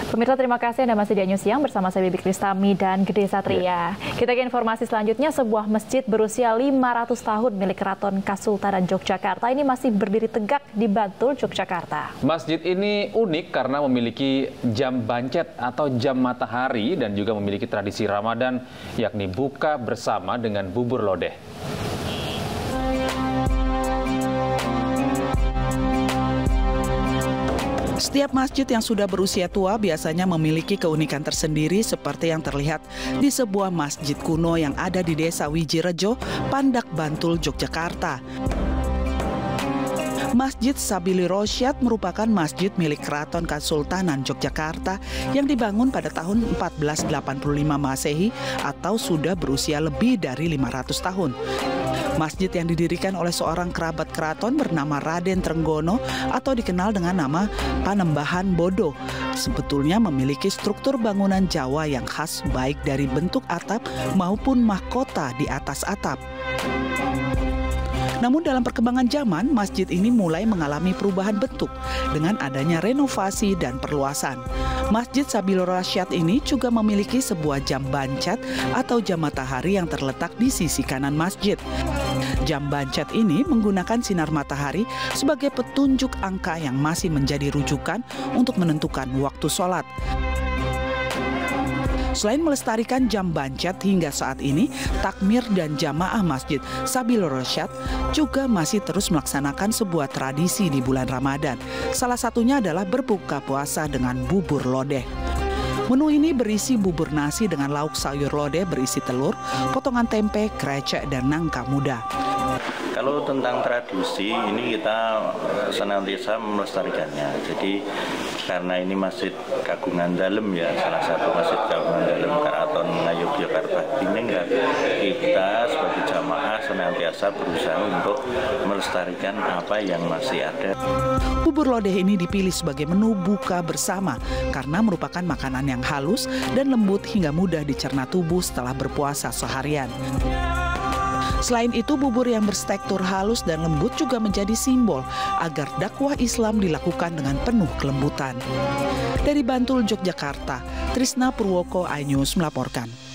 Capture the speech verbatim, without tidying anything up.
Pemirsa, terima kasih Anda masih di News Siang bersama saya Bibi Kristami dan Gede Satria. Kita ke informasi selanjutnya, sebuah masjid berusia lima ratus tahun milik Keraton Kasultanan Yogyakarta ini masih berdiri tegak di Bantul, Yogyakarta. Masjid ini unik karena memiliki jam bancet atau jam matahari dan juga memiliki tradisi Ramadan, yakni buka bersama dengan bubur lodeh. Setiap masjid yang sudah berusia tua biasanya memiliki keunikan tersendiri seperti yang terlihat di sebuah masjid kuno yang ada di Desa Wijirejo, Pandak, Bantul, Yogyakarta. Masjid Sabili Rosyad merupakan masjid milik Keraton Kasultanan Yogyakarta yang dibangun pada tahun empat belas delapan puluh lima Masehi atau sudah berusia lebih dari lima ratus tahun. Masjid yang didirikan oleh seorang kerabat keraton bernama Raden Trenggono atau dikenal dengan nama Panembahan Bodo sebetulnya memiliki struktur bangunan Jawa yang khas baik dari bentuk atap maupun mahkota di atas atap. Namun dalam perkembangan zaman, masjid ini mulai mengalami perubahan bentuk dengan adanya renovasi dan perluasan. Masjid Sabili Rosyad ini juga memiliki sebuah jam bancet atau jam matahari yang terletak di sisi kanan masjid. Jam bancet ini menggunakan sinar matahari sebagai petunjuk angka yang masih menjadi rujukan untuk menentukan waktu sholat. Selain melestarikan jam bancet hingga saat ini, takmir dan jamaah Masjid Sabili Rosyad juga masih terus melaksanakan sebuah tradisi di bulan Ramadan. Salah satunya adalah berbuka puasa dengan bubur lodeh. Menu ini berisi bubur nasi dengan lauk sayur lodeh berisi telur, potongan tempe, krecek, dan nangka muda. Kalau tentang tradisi, ini kita senantiasa melestarikannya. Jadi karena ini masjid kagungan dalem ya, salah satu masjid kagungan dalem Keraton Yogyakarta ini, kita sebagai jamaah senantiasa berusaha untuk melestarikan apa yang masih ada. Bubur lodeh ini dipilih sebagai menu buka bersama karena merupakan makanan yang halus dan lembut hingga mudah dicerna tubuh setelah berpuasa seharian. Selain itu, bubur yang bertekstur halus dan lembut juga menjadi simbol agar dakwah Islam dilakukan dengan penuh kelembutan. Dari Bantul, Yogyakarta, Trisna Purwoko, iNews melaporkan.